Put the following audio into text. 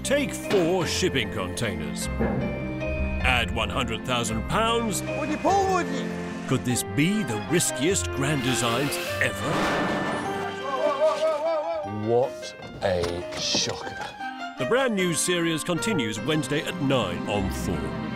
Take 4 shipping containers. Add £100,000. Would you pull, would you? Could this be the riskiest grand designs ever? What a shocker. The brand new series continues Wednesday at 9 on 4.